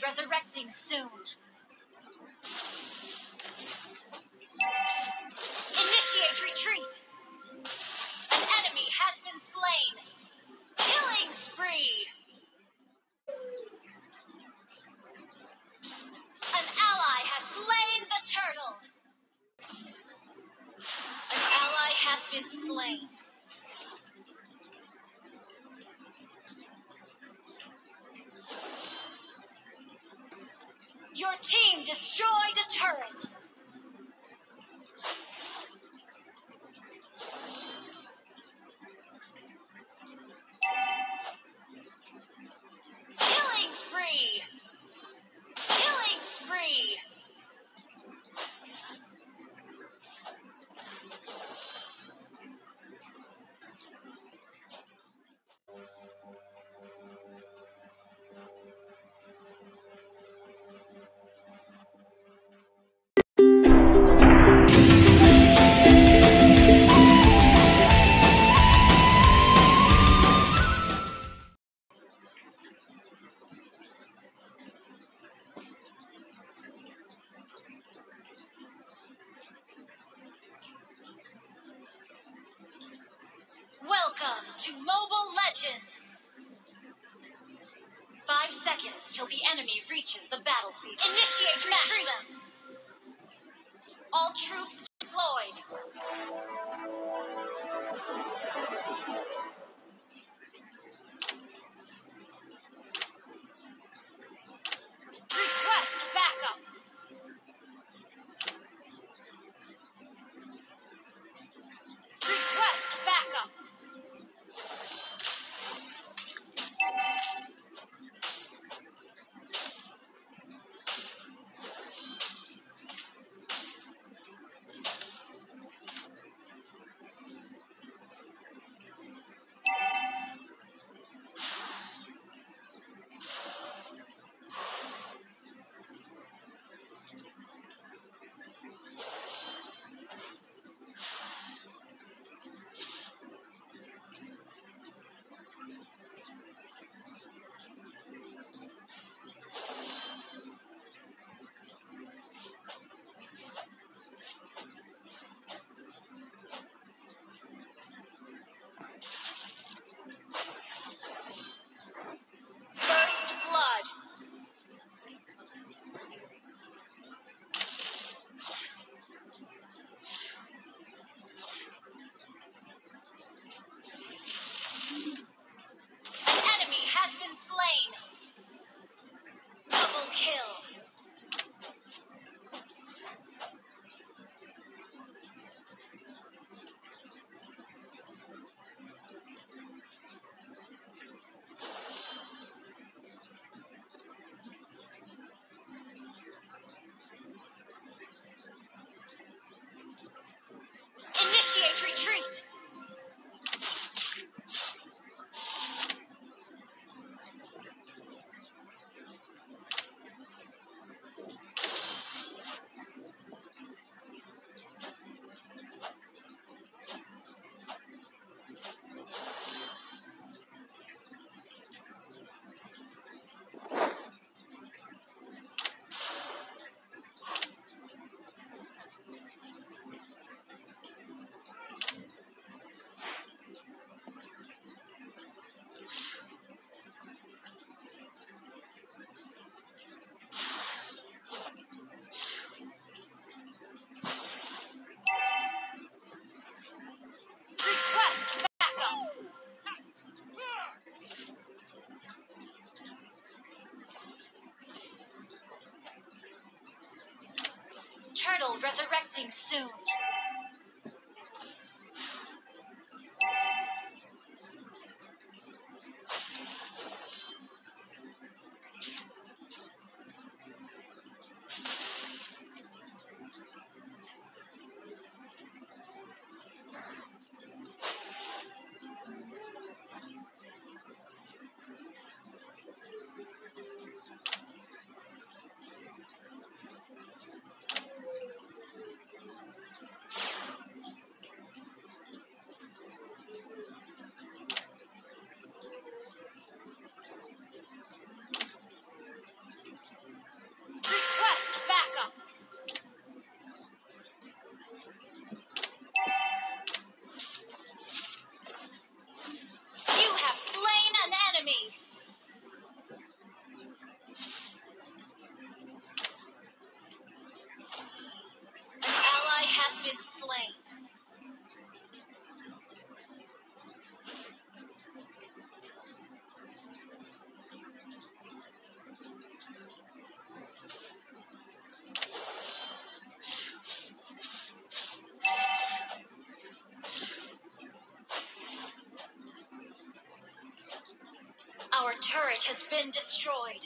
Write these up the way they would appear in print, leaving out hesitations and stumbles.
resurrecting soon. Initiate retreat. An enemy has been slain. Killing spree. An ally has slain the turtle. An ally has been slain. Your team destroyed a turret. Killing spree. Killing spree. Welcome to Mobile Legends! 5 seconds till the enemy reaches the battlefield. Initiate retreat! All troops deployed. Request backup! Request backup! First blood. An enemy has been slain. Double kill. Initiate retreat! Request backup! Turtle resurrecting soon. slain. Our turret has been destroyed.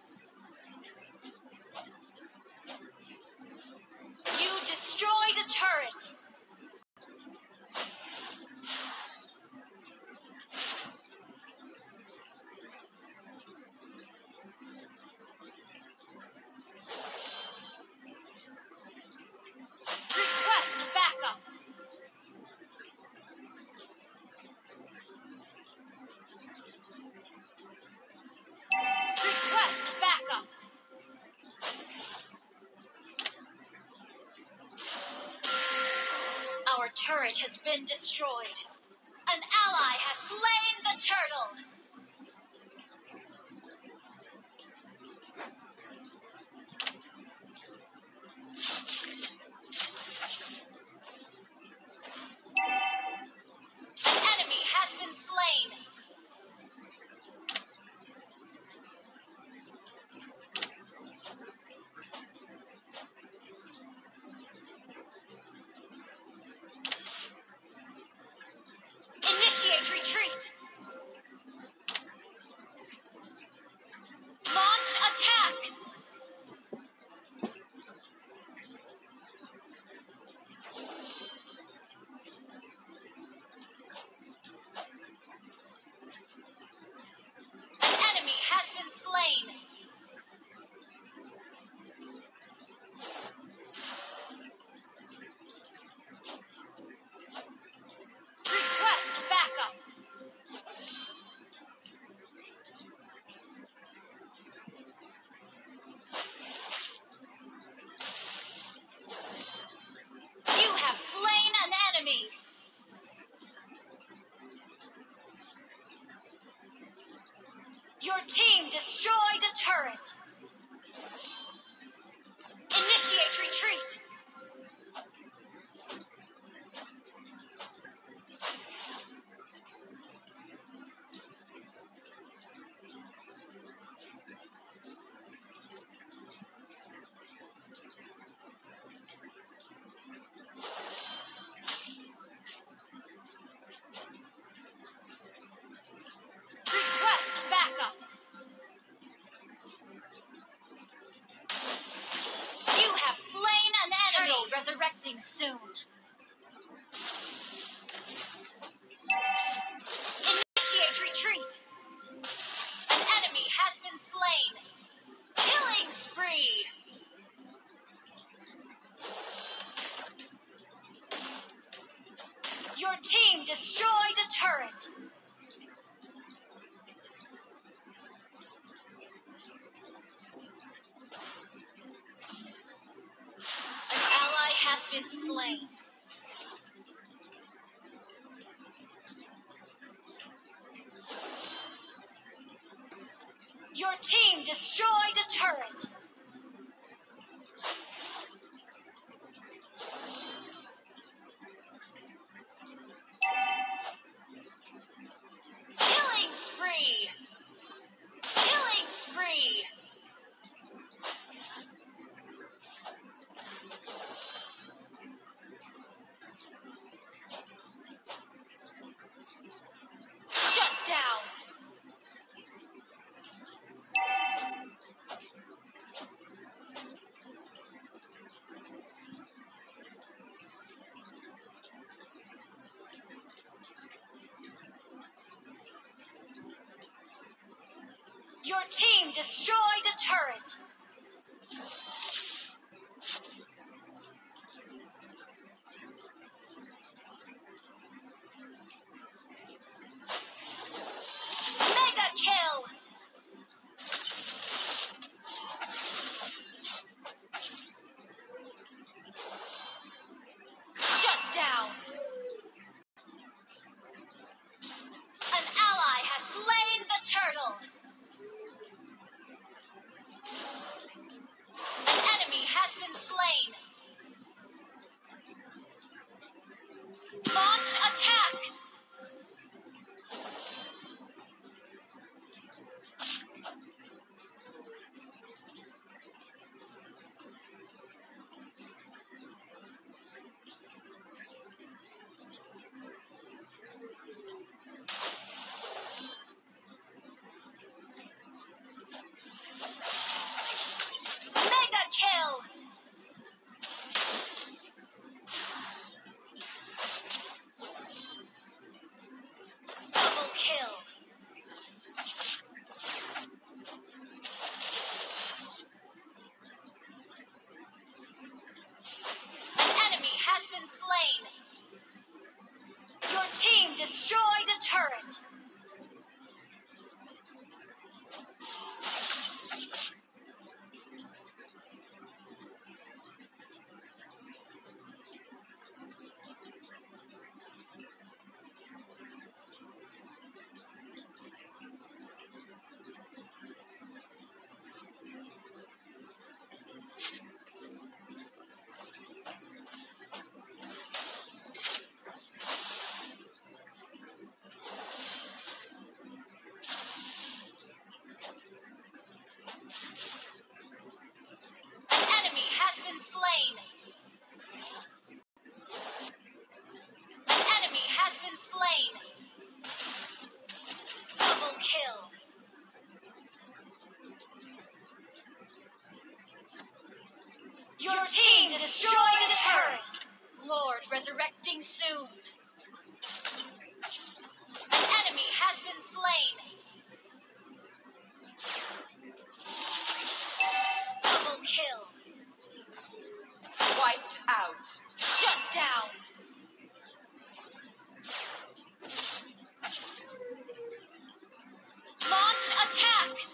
You destroyed a turret. Request backup. Request backup. Our turret has been destroyed. An ally has slain the turtle. An enemy has been slain. Initiate retreat. Launch attack. An enemy has been slain. Request backup. You have slain an enemy. Your team destroyed a turret. Initiate retreat. Request backup. You have slain an enemy. Turtle resurrecting soon. Initiate retreat. An enemy has been slain. Killing spree. Your team destroyed a turret. An ally has been slain. Your team destroyed a turret. Killing spree. Killing spree. Shut down. Your team destroyed a turret. Mega kill. Shut down. An ally has slain the turtle. destroyed a turret. Slain. An enemy has been slain. Double kill. Your team destroyed a turret. Lord resurrecting soon. An enemy has been slain. Double kill. Wiped out. Shut down. Launch attack.